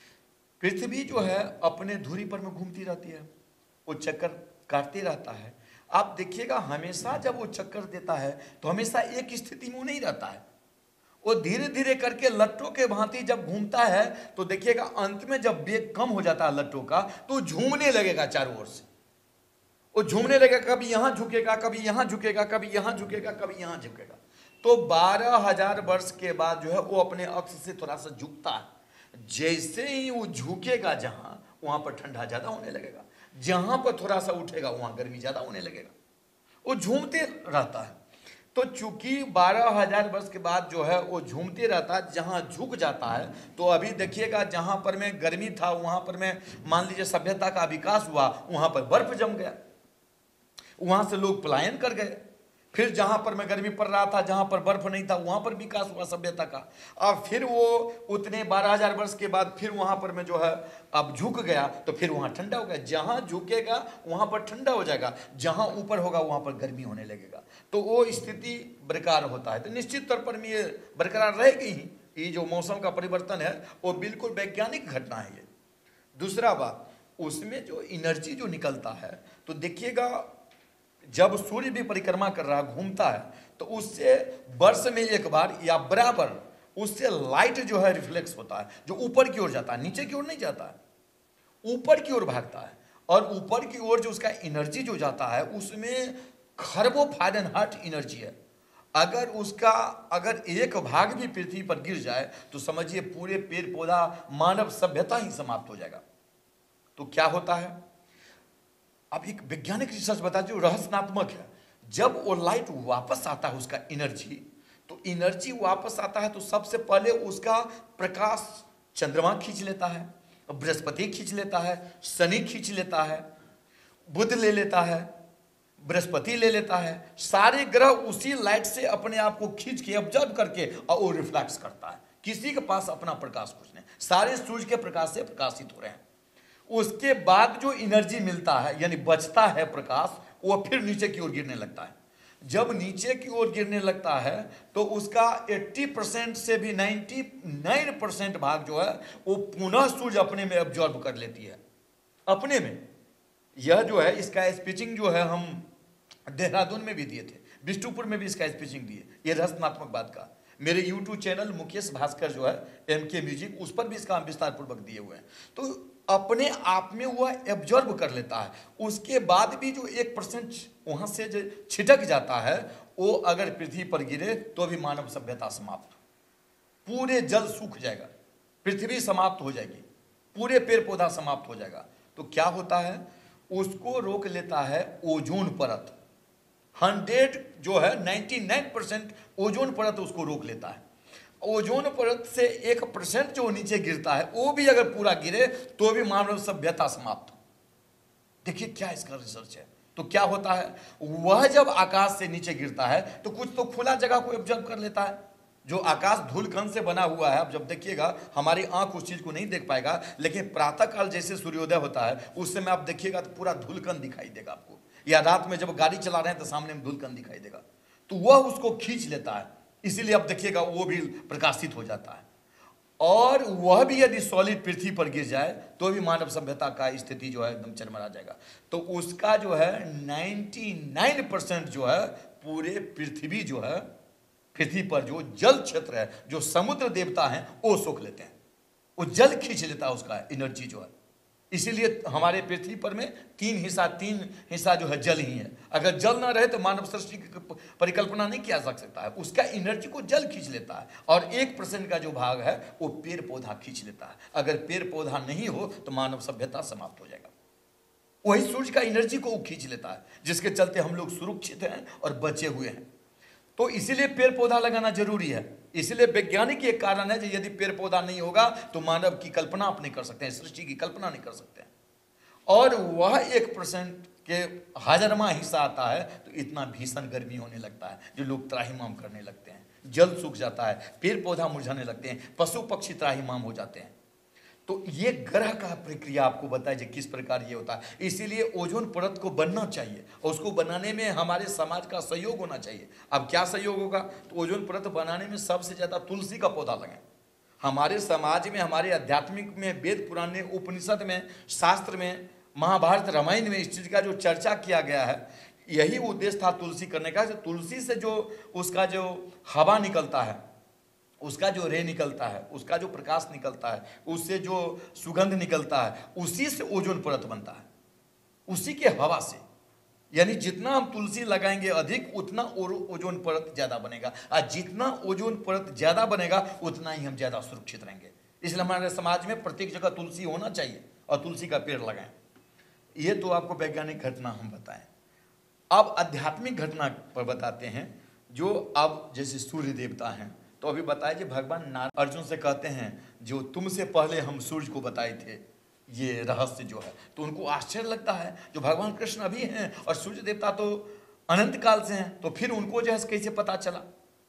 पृथ्वी जो है अपने धुरी पर में घूमती रहती है, वो चक्कर काटते रहता है। आप देखिएगा हमेशा जब वो चक्कर देता है तो हमेशा एक स्थिति में वो नहीं रहता है, वो धीरे धीरे करके लट्टों के भांति जब घूमता है तो देखिएगा अंत में जब वेग कम हो जाता है लट्टों का तो झूमने लगेगा चारों ओर से, वो झूमने लगेगा, कभी यहां झुकेगा, कभी यहां झुकेगा, कभी यहां झुकेगा, कभी यहां झुकेगा। तो बारह हजार वर्ष के बाद जो है वो अपने अक्ष से थोड़ा सा झुकता है। जैसे ही वो झुकेगा जहां, वहां पर ठंडा ज्यादा होने लगेगा, जहां पर थोड़ा सा उठेगा वहां गर्मी ज्यादा होने लगेगा, वो झूमते रहता है। तो चूंकि बारह हजार वर्ष के बाद जो है वो झूमते रहता है, जहां झुक जाता है। तो अभी देखिएगा जहां पर में गर्मी था वहां पर में मान लीजिए सभ्यता का विकास हुआ, वहां पर बर्फ जम गया, वहां से लोग पलायन कर गए। फिर जहां पर में गर्मी पड़ रहा था, जहां पर बर्फ नहीं था, वहां पर विकास हुआ सभ्यता का। अब फिर वो उतने बारह हजार वर्ष के बाद फिर वहां पर में जो है अब झुक गया, तो फिर वहां ठंडा हो गया। जहां झुकेगा वहां पर ठंडा हो जाएगा, जहां ऊपर होगा वहां पर गर्मी होने लगेगा। तो वो स्थिति बरकरार होता है। तो निश्चित तौर पर में ये बरकरार रहेगी ही। ये जो मौसम का परिवर्तन है वो बिल्कुल वैज्ञानिक घटना है ये। दूसरा बात, उसमें जो एनर्जी जो निकलता है, तो देखिएगा जब सूर्य भी परिक्रमा कर रहा घूमता है तो उससे वर्ष में एक बार या बराबर उससे लाइट जो है रिफ्लेक्स होता है, जो ऊपर की ओर जाता है, नीचे की ओर नहीं जाता है, ऊपर की ओर भागता है। और ऊपर की ओर जो उसका एनर्जी जो जाता है उसमें खरबों फारेनहाइट एनर्जी है। अगर उसका अगर एक भाग भी पृथ्वी पर गिर जाए तो समझिए पूरे पेड़ पौधा मानव सभ्यता ही समाप्त हो जाएगा। तो क्या होता है, अब एक वैज्ञानिक रिसर्च बता जो रहस्यात्मक है, जब वो लाइट वापस आता है उसका एनर्जी, तो एनर्जी वापस आता है तो सबसे पहले उसका प्रकाश चंद्रमा खींच लेता है, बृहस्पति खींच लेता है, शनि खींच लेता है, बुध ले लेता है, बृहस्पति ले लेता है। सारे ग्रह उसी लाइट से अपने आप को खींच के ऑब्जर्व करके और वो रिफ्लेक्ट करता है। किसी के पास अपना प्रकाश कुछ नहीं, सारे सूर्य के प्रकाश से प्रकाशित हो रहे हैं। उसके बाद जो एनर्जी मिलता है यानी बचता है प्रकाश, वो फिर नीचे की ओर गिरने लगता है। जब नीचे की ओर गिरने लगता है तो उसका अस्सी परसेंट से भी निन्यानवे परसेंट भाग जो है वो पुनः सूर्य अपने में ऑब्जॉर्ब कर लेती है अपने में। यह जो है इसका स्पीचिंग जो है हम देहरादून में भी दिए थे, बिष्टुपुर में भी इसका स्पीचिंग दिए। ये रहस्यात्मक बात का मेरे यूट्यूब चैनल मुकेश भास्कर जो है एम के म्यूजिक, उस पर भी इसका विस्तार पूर्वक दिए हुए हैं। तो अपने आप में वह एब्जॉर्ब कर लेता है। उसके बाद भी जो एक परसेंट वहां से जो छिटक जाता है वो अगर पृथ्वी पर गिरे तो भी मानव सभ्यता समाप्त, पूरे जल सूख जाएगा, पृथ्वी समाप्त हो जाएगी, पूरे पेड़ पौधा समाप्त हो जाएगा। तो क्या होता है, उसको रोक लेता है ओजोन परत। हंड्रेड जो है निन्यानवे परसेंट ओजोन परत उसको रोक लेता है। ओजोन परत से एक परसेंट जो नीचे गिरता है वो भी अगर पूरा गिरे तो भी मानव सभ्यता समाप्त। देखिए क्या इसका रिसर्च है। तो क्या होता है, वह जब आकाश से नीचे गिरता है तो कुछ तो खुला जगह को ऑब्जर्व कर लेता है। जो आकाश धूलकण से बना हुआ है, अब जब देखिएगा हमारी आंख उस चीज को नहीं देख पाएगा, लेकिन प्रातः काल जैसे सूर्योदय होता है उस समय आप देखिएगा तो पूरा धूलकण दिखाई देगा आपको, या रात में जब गाड़ी चला रहे हैं तो सामने में धूलकण दिखाई देगा। तो वह उसको खींच लेता है, इसीलिए आप देखिएगा वो भी प्रकाशित हो जाता है। और वह भी यदि सॉलिड पृथ्वी पर गिर जाए तो भी मानव सभ्यता का स्थिति जो है एकदम चरमरा जाएगा। तो उसका जो है निन्यानवे परसेंट जो है पूरे पृथ्वी जो है पृथ्वी पर जो जल क्षेत्र है, जो समुद्र देवता हैं, वो सुख लेते हैं, वो जल खींच लेता है उसका एनर्जी जो है। इसीलिए हमारे पृथ्वी पर में तीन हिस्सा तीन हिस्सा जो है जल ही है। अगर जल ना रहे तो मानव सृष्टि की परिकल्पना नहीं किया जा सकता है। उसका एनर्जी को जल खींच लेता है, और एक परसेंट का जो भाग है वो पेड़ पौधा खींच लेता है। अगर पेड़ पौधा नहीं हो तो मानव सभ्यता समाप्त हो जाएगा। वही सूर्य का एनर्जी को वो खींच लेता है, जिसके चलते हम लोग सुरक्षित हैं और बचे हुए हैं। तो इसीलिए पेड़ पौधा लगाना जरूरी है। इसलिए वैज्ञानिक एक कारण है कि यदि पेड़ पौधा नहीं होगा तो मानव की कल्पना आप नहीं कर सकते हैं, सृष्टि की कल्पना नहीं कर सकते हैं। और वह एक परसेंट के हजारमा हिस्सा आता है तो इतना भीषण गर्मी होने लगता है, जो लोग त्राहिमाम करने लगते हैं, जल सूख जाता है, पेड़ पौधा मुरझाने लगते हैं, पशु पक्षी त्राहिमाम हो जाते हैं। तो ये ग्रह का प्रक्रिया आपको बताया किस प्रकार ये होता है। इसीलिए ओजोन परत को बनना चाहिए, और उसको बनाने में हमारे समाज का सहयोग होना चाहिए। अब क्या सहयोग होगा? तो ओजोन परत बनाने में सबसे ज़्यादा तुलसी का पौधा लगाएं। हमारे समाज में, हमारे आध्यात्मिक में, वेद पुराण में, उपनिषद में, शास्त्र में, महाभारत रामायण में इस चीज़ का जो चर्चा किया गया है, यही उद्देश्य था तुलसी करने का। तुलसी से जो उसका जो हवा निकलता है, उसका जो रे निकलता है, उसका जो प्रकाश निकलता है, उससे जो सुगंध निकलता है, उसी से ओजोन परत बनता है, उसी के हवा से। यानी जितना हम तुलसी लगाएंगे अधिक, उतना ओजोन परत ज़्यादा बनेगा, और जितना ओजोन परत ज़्यादा बनेगा उतना ही हम ज़्यादा सुरक्षित रहेंगे। इसलिए हमारे समाज में प्रत्येक जगह तुलसी होना चाहिए और तुलसी का पेड़ लगाएं। ये तो आपको वैज्ञानिक घटना हम बताएं। अब आध्यात्मिक घटना पर बताते हैं, जो अब जैसे सूर्य देवता हैं, तो अभी बताया कि भगवान नारायण अर्जुन से कहते हैं, जो तुमसे पहले हम सूर्य को बताए थे ये रहस्य जो है। तो उनको आश्चर्य लगता है, जो भगवान कृष्ण अभी हैं और सूर्य देवता तो अनंत काल से हैं, तो फिर उनको जो है कैसे पता चला?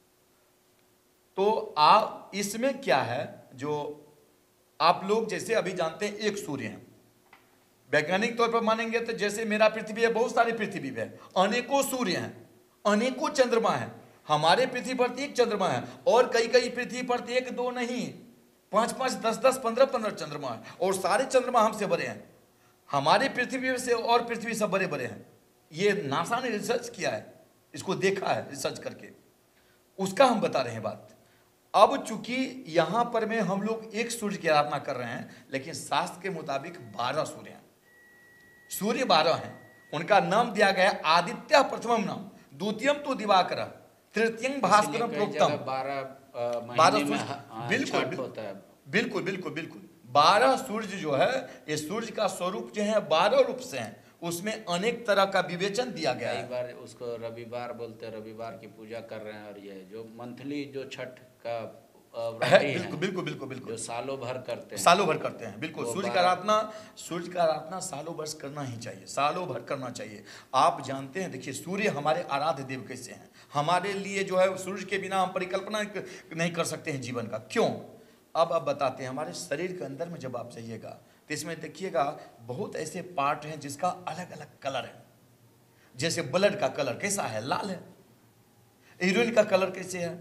तो आप इसमें क्या है, जो आप लोग जैसे अभी जानते हैं एक सूर्य है, वैज्ञानिक तौर पर मानेंगे तो जैसे मेरा पृथ्वी है, बहुत सारी पृथ्वी है, अनेकों सूर्य हैं, अनेकों चंद्रमा हैं। हमारे पृथ्वी पर एक चंद्रमा है, और कई कई पृथ्वी पर एक दो नहीं, पांच पांच दस दस पंद्रह पंद्रह चंद्रमा है, और सारे चंद्रमा हमसे बड़े हैं। हमारे पृथ्वी से और पृथ्वी सब बड़े बड़े हैं। ये नासा ने रिसर्च किया है, इसको देखा है रिसर्च करके, उसका हम बता रहे हैं बात। अब चूंकि यहां पर में हम लोग एक सूर्य की आराधना कर रहे हैं, लेकिन शास्त्र के मुताबिक बारह सूर्य हैं। सूर्य बारह हैं, उनका नाम दिया गया आदित्य प्रथमम नाम, द्वितीयम तो दिवाकर, तृतीयम भास्कर प्रोक्तम। बारह बारह सूर्य, बिल्कुल होता है, बिल्कुल बिल्कुल बिल्कुल बारह सूर्य जो है, ये सूर्य का स्वरूप जो है बारह रूप से हैं, उसमें अनेक तरह का विवेचन दिया गया है। कई बार उसको रविवार बोलते हैं, रविवार की पूजा कर रहे हैं, और ये जो मंथली जो छठ का है, बिल्कुल बिल्कुल बिल्कुल बिल्कुल जो सालों भर करते हैं, सालों भर करते हैं, बिल्कुल। सूर्य का आराधना, सूर्य का आराधना सालों वर्ष करना ही चाहिए, सालों भर करना चाहिए। आप जानते हैं, देखिए सूर्य हमारे आराध्य देव कैसे हैं। हमारे लिए जो है सूर्य के बिना हम परिकल्पना नहीं कर सकते हैं जीवन का। क्यों? अब अब बताते हैं। हमारे शरीर के अंदर में जब आप जाइएगा तो इसमें देखिएगा बहुत ऐसे पार्ट हैं जिसका अलग अलग कलर है। जैसे ब्लड का कलर कैसा है? लाल है। यूरिन का कलर कैसे है?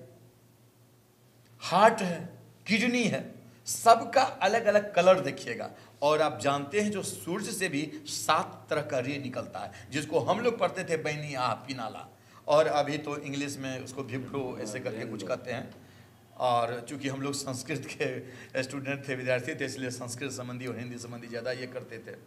हार्ट है, किडनी है, सबका अलग अलग कलर देखिएगा। और आप जानते हैं जो सूर्य से भी सात तरह का रे निकलता है, जिसको हम लोग पढ़ते थे बैनी आ पिनाला, और अभी तो इंग्लिश में उसको विप्रो ऐसे करके कुछ कहते हैं। और चूंकि हम लोग संस्कृत के स्टूडेंट थे, विद्यार्थी थे, इसलिए संस्कृत संबंधी और हिंदी संबंधी ज़्यादा ये करते थे।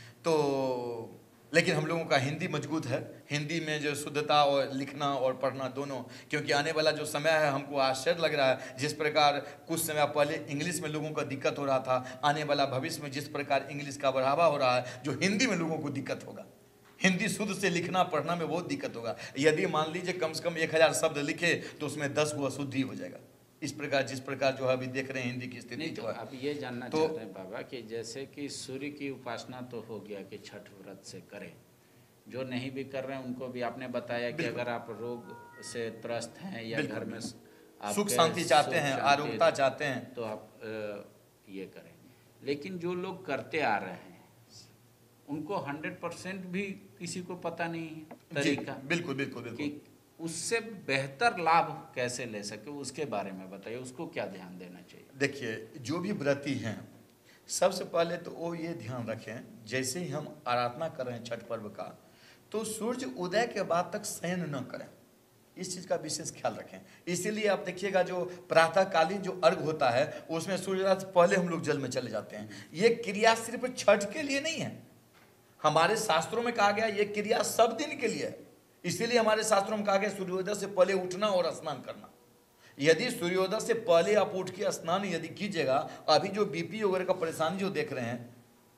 तो लेकिन हम लोगों का हिंदी मजबूत है, हिंदी में जो शुद्धता और लिखना और पढ़ना दोनों, क्योंकि आने वाला जो समय है हमको आश्चर्य लग रहा है। जिस प्रकार कुछ समय पहले इंग्लिश में लोगों को दिक्कत हो रहा था, आने वाला भविष्य में जिस प्रकार इंग्लिश का बढ़ावा हो रहा है, जो हिंदी में लोगों को दिक्कत होगा। हिंदी शुद्ध से लिखना पढ़ना में बहुत दिक्कत होगा। यदि मान लीजिए कम से कम एक हज़ार शब्द लिखे तो उसमें दस गो अशुद्धि हो जाएगा। इस प्रकार जिस प्रकार जो है अभी देख रहे हैं हिंदी की स्थिति तो जो है। अब ये जानना तो, चाहते हैं बाबा कि जैसे कि सूर्य की उपासना तो हो गया कि छठ व्रत से करें, जो नहीं भी कर रहे हैं उनको भी आपने बताया कि अगर आप रोग से त्रस्त हैं या घर में सुख शांति चाहते हैं, आरोग्यता चाहते हैं, तो आप ये करें। लेकिन जो लोग करते आ रहे हैं उनको हंड्रेड परसेंट भी किसी को पता नहीं है तरीका, बिल्कुल बिल्कुल बिल्कुल कि उससे बेहतर लाभ कैसे ले सके, उसके बारे में बताइए, उसको क्या ध्यान देना चाहिए। देखिए, जो भी व्रती हैं सबसे पहले तो वो ये ध्यान रखें, जैसे ही हम आराधना कर रहे हैं छठ पर्व का, तो सूर्य उदय के बाद तक शयन न करें। इस चीज का विशेष ख्याल रखें। इसीलिए आप देखिएगा जो प्रातःकालीन जो अर्घ होता है उसमें सूर्योदय से पहले हम लोग जल में चले जाते हैं। ये क्रिया सिर्फ छठ के लिए नहीं है, हमारे शास्त्रों में कहा गया ये क्रिया सब दिन के लिए है। इसीलिए हमारे शास्त्रों में कहा गया सूर्योदय से पहले उठना और स्नान करना। यदि सूर्योदय से पहले आप उठ के स्नान यदि कीजिएगा, अभी जो बीपी वगैरह का परेशानी जो देख रहे हैं,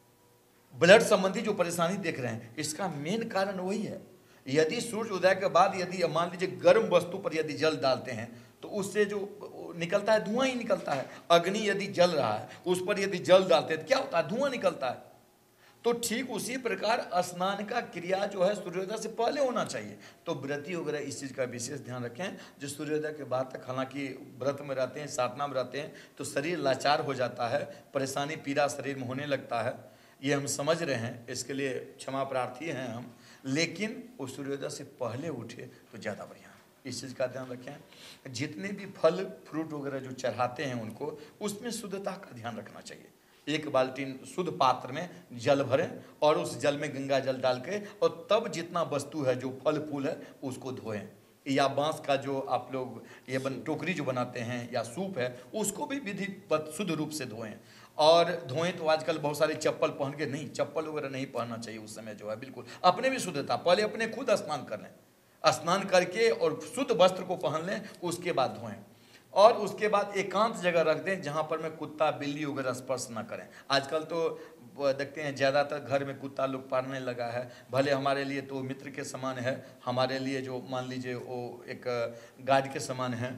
ब्लड संबंधी जो परेशानी देख रहे हैं, इसका मेन कारण वही है। यदि सूर्य उदय के बाद यदि मान लीजिए गर्म वस्तु पर यदि जल डालते हैं तो उससे जो निकलता है धुआं ही निकलता है। अग्नि यदि जल रहा है उस पर यदि जल डालते हैं तो क्या होता है, धुआं निकलता है। तो ठीक उसी प्रकार स्नान का क्रिया जो है सूर्योदय से पहले होना चाहिए। तो व्रती वगैरह इस चीज़ का विशेष ध्यान रखें। जो सूर्योदय के बाद तक हालांकि व्रत में रहते हैं, साधना में रहते हैं, तो शरीर लाचार हो जाता है, परेशानी पीड़ा शरीर में होने लगता है। ये हम समझ रहे हैं, इसके लिए क्षमा प्रार्थी हैं हम, लेकिन वो सूर्योदय से पहले उठे तो ज़्यादा बढ़िया है। इस चीज़ का ध्यान रखें। जितने भी फल फ्रूट वगैरह जो चढ़ाते हैं उनको, उसमें शुद्धता का ध्यान रखना चाहिए। एक बाल्टीन शुद्ध पात्र में जल भरें और उस जल में गंगा जल डाल के और तब जितना वस्तु है जो फल फूल है उसको धोएं। या बांस का जो आप लोग ये बन टोकरी जो बनाते हैं या सूप है उसको भी विधि शुद्ध रूप से धोएं। और धोएं तो आजकल बहुत सारे चप्पल पहन के नहीं, चप्पल वगैरह नहीं पहनना चाहिए उस समय जो है। बिल्कुल अपने भी शुद्धता, पहले अपने खुद स्नान कर लें, स्नान करके और शुद्ध वस्त्र को पहन लें, उसके बाद धोएं। और उसके बाद एकांत जगह रख दें जहाँ पर में कुत्ता बिल्ली वगैरह स्पर्श ना करें। आजकल तो देखते हैं ज़्यादातर घर में कुत्ता लोग पालने लगा है। भले हमारे लिए तो मित्र के समान है, हमारे लिए जो मान लीजिए वो एक गार्ड के समान है,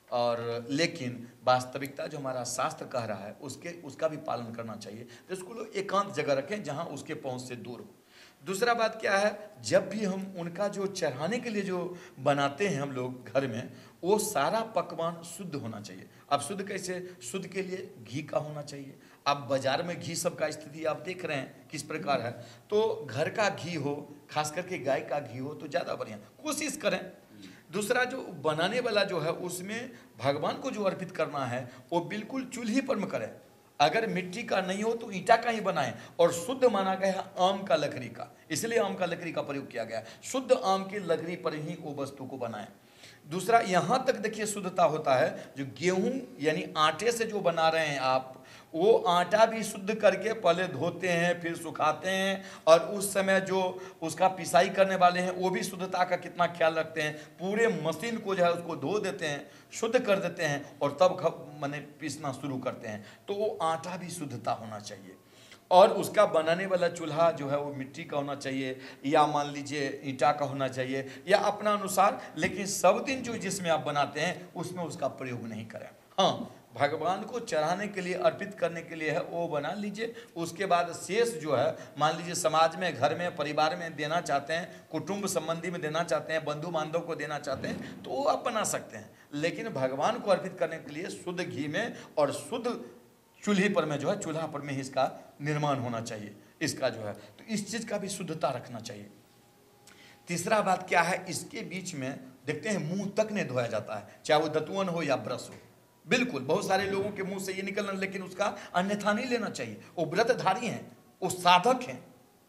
और लेकिन वास्तविकता जो हमारा शास्त्र कह रहा है उसके उसका भी पालन करना चाहिए। तो इसको लोग एकांत जगह रखें जहाँ उसके पहुँच से दूर हो। दूसरा बात क्या है, जब भी हम उनका जो चढ़ाने के लिए जो बनाते हैं हम लोग घर में, वो सारा पकवान शुद्ध होना चाहिए। अब शुद्ध कैसे, शुद्ध के लिए घी का होना चाहिए। अब बाजार में घी सब का स्थिति आप देख रहे हैं किस प्रकार है, तो घर का घी हो, खास करके गाय का घी हो तो ज़्यादा बढ़िया, कोशिश करें। दूसरा जो बनाने वाला जो है उसमें भगवान को जो अर्पित करना है वो बिल्कुल चूल्ही पर में करें। अगर मिट्टी का नहीं हो तो ईंटा का ही बनाएं। और शुद्ध माना गया है आम का लकड़ी का, इसलिए आम का लकड़ी का प्रयोग किया गया है। शुद्ध आम की लकड़ी पर ही वो वस्तु को बनाएं। दूसरा यहाँ तक देखिए शुद्धता होता है, जो गेहूं यानी आटे से जो बना रहे हैं आप, वो आटा भी शुद्ध करके पहले धोते हैं फिर सुखाते हैं, और उस समय जो उसका पिसाई करने वाले हैं वो भी शुद्धता का कितना ख्याल रखते हैं। पूरे मशीन को जो है उसको धो देते हैं, शुद्ध कर देते हैं और तब मैंने पीसना शुरू करते हैं। तो वो आटा भी शुद्धता होना चाहिए। और उसका बनाने वाला चूल्हा जो है वो मिट्टी का होना चाहिए या मान लीजिए ईंटा का होना चाहिए या अपना अनुसार, लेकिन सब दिन जो जिसमें आप बनाते हैं उसमें उसका प्रयोग नहीं करें। हाँ, भगवान को चढ़ाने के लिए अर्पित करने के लिए है वो बना लीजिए। उसके बाद शेष जो है मान लीजिए समाज में, घर में, परिवार में देना चाहते हैं, कुटुंब संबंधी में देना चाहते हैं, बंधु बांधव को देना चाहते हैं तो वो आप बना सकते हैं। लेकिन भगवान को अर्पित करने के लिए शुद्ध घी में और शुद्ध चूल्हे पर में जो है, चूल्हा पर में ही इसका निर्माण होना चाहिए। इसका जो है तो इस चीज का भी शुद्धता रखना चाहिए। तीसरा बात क्या है, इसके बीच में देखते हैं मुंह तक नहीं धोया जाता है, चाहे वो दतुअन हो या ब्रश हो। बिल्कुल बहुत सारे लोगों के मुंह से ये निकलना, लेकिन उसका अन्यथा नहीं लेना चाहिए। वो व्रतधारी हैं, वो साधक हैं।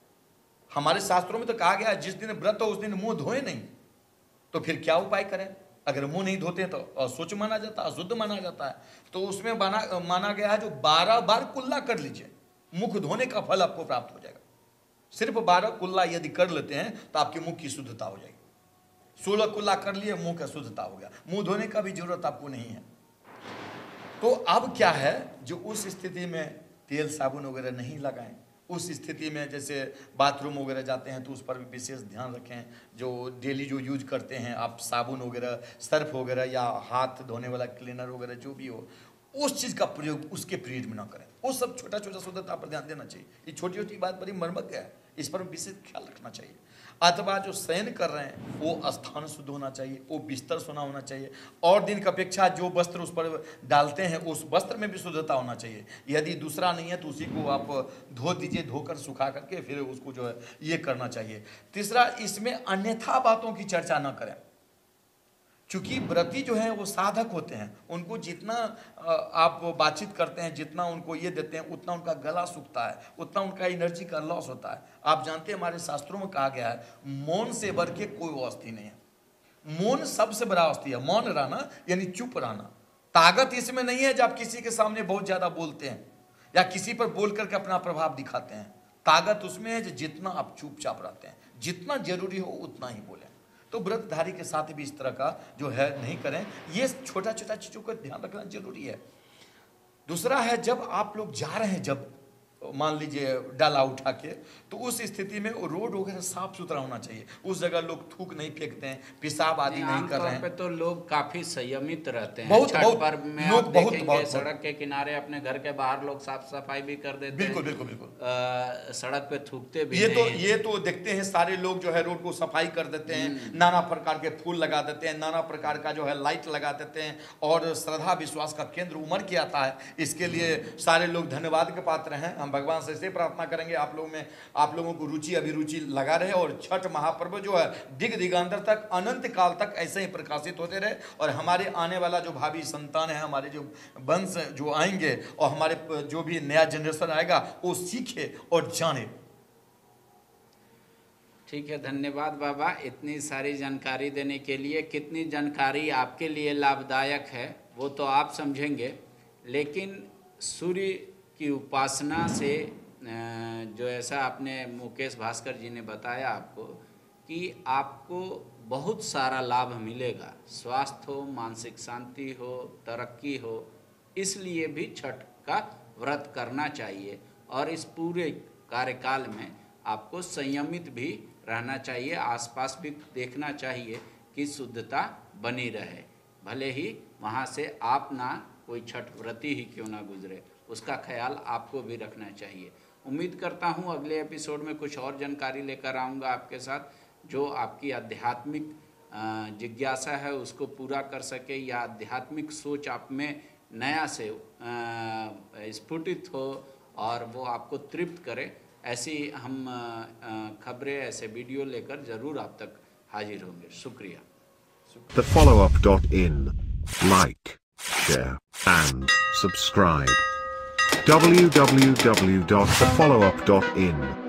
हमारे शास्त्रों में तो कहा गया जिस दिन व्रत हो उस दिन मुंह धोए नहीं। तो फिर क्या उपाय करें? अगर मुंह नहीं धोते तो अशुच माना जाता है, अशुद्ध माना जाता है। तो उसमें माना माना गया है जो बारह बार कुल्ला कर लीजिए, मुख धोने का फल आपको प्राप्त हो जाएगा। सिर्फ बारह कुल्ला यदि कर लेते हैं तो आपके मुख की शुद्धता हो जाएगी। सोलह कुल्ला कर लिए, मुंह का शुद्धता हो गया, मुंह धोने का भी जरूरत आपको नहीं है। तो अब क्या है, जो उस स्थिति में तेल साबुन वगैरह नहीं लगाएं, उस स्थिति में जैसे बाथरूम वगैरह जाते हैं तो उस पर भी विशेष ध्यान रखें। जो डेली जो यूज करते हैं आप साबुन वगैरह, सर्फ वगैरह या हाथ धोने वाला क्लीनर वगैरह जो भी हो, उस चीज़ का प्रयोग उसके पीरियड में ना करें। वो सब छोटा छोटा शुद्धता पर ध्यान देना चाहिए। ये छोटी छोटी बात बड़ी मर्मज्ञ है, इस पर विशेष ख्याल रखना चाहिए। अथवा जो शयन कर रहे हैं वो स्थान शुद्ध होना चाहिए, वो बिस्तर सोना होना चाहिए। और दिन की अपेक्षा जो वस्त्र उस पर डालते हैं उस वस्त्र में भी शुद्धता होना चाहिए। यदि दूसरा नहीं है तो उसी को आप धो दीजिए, धोकर सुखा करके फिर उसको जो है ये करना चाहिए। तीसरा, इसमें अन्यथा बातों की चर्चा न करें। चूंकि व्रती जो हैं वो साधक होते हैं, उनको जितना आप बातचीत करते हैं, जितना उनको ये देते हैं, उतना उनका गला सूखता है, उतना उनका एनर्जी का लॉस होता है। आप जानते हैं हमारे शास्त्रों में कहा गया है मौन से बढ़ के कोई वस्तु नहीं है। मौन सबसे बड़ा अवस्थी है। मौन रहना यानी चुप रहना। ताकत इसमें नहीं है जब किसी के सामने बहुत ज्यादा बोलते हैं या किसी पर बोल करके अपना प्रभाव दिखाते हैं। ताकत उसमें है जितना आप चुपचाप रहते हैं, जितना जरूरी हो उतना ही बोलें। तो व्रतधारी के साथ भी इस तरह का जो है नहीं करें। ये छोटा छोटा चीजों का ध्यान रखना जरूरी है। दूसरा है, जब आप लोग जा रहे हैं, जब मान लीजिए डाला उठा के, तो उस स्थिति में रोड वगैरह साफ सुथरा होना चाहिए। उस जगह लोग थूक नहीं फेंकते हैं, पेशाब आदि नहीं कर रहे हैं। पे तो लोग काफी संयमित रहते हैं। बहुत छठ बहुत पर्व में लोग आप बहुत देखेंगे बहुत सड़क के किनारे अपने घर के बाहर लोग साफ सफाई भी कर देते बिल्कुल हैं। बिल्कुल बिल्कुल आ, सड़क पे थूकते भी ये तो नहीं। ये तो देखते हैं सारे लोग जो है रोड को सफाई कर देते हैं, नाना प्रकार के फूल लगा देते हैं, नाना प्रकार का जो है लाइट लगा देते हैं, और श्रद्धा विश्वास का केंद्र उमड़ के आता है। इसके लिए सारे लोग धन्यवाद के पात्र हैं। हम भगवान से ऐसे प्रार्थना करेंगे आप लोगों में, आप लोगों को रुचि अभिरुचि लगा रहे, और छठ महापर्व जो है दिग दिगांतर तक, अनंत काल तक ऐसे ही प्रकाशित होते रहे, और हमारे आने वाला जो भावी संतान है, हमारे जो वंश जो आएंगे, और हमारे जो भी नया जनरेशन आएगा, वो सीखे और जाने। ठीक है, धन्यवाद बाबा इतनी सारी जानकारी देने के लिए। कितनी जानकारी आपके लिए लाभदायक है वो तो आप समझेंगे, लेकिन सूर्य की उपासना से जो ऐसा आपने मुकेश भास्कर जी ने बताया आपको कि आपको बहुत सारा लाभ मिलेगा, स्वास्थ्य हो, मानसिक शांति हो, तरक्की हो, इसलिए भी छठ का व्रत करना चाहिए। और इस पूरे कार्यकाल में आपको संयमित भी रहना चाहिए, आसपास भी देखना चाहिए कि शुद्धता बनी रहे, भले ही वहाँ से आप ना कोई छठ व्रती ही क्यों ना गुजरे, उसका ख्याल आपको भी रखना चाहिए। उम्मीद करता हूँ अगले एपिसोड में कुछ और जानकारी लेकर आऊँगा आपके साथ, जो आपकी आध्यात्मिक जिज्ञासा है उसको पूरा कर सके, या आध्यात्मिक सोच आप में नया से स्फुटित हो और वो आपको तृप्त करे। ऐसी हम खबरें, ऐसे वीडियो लेकर जरूर आप तक हाजिर होंगे। शुक्रिया। The follow up dot in. Like, share, and subscribe. w w w dot the follow up dot in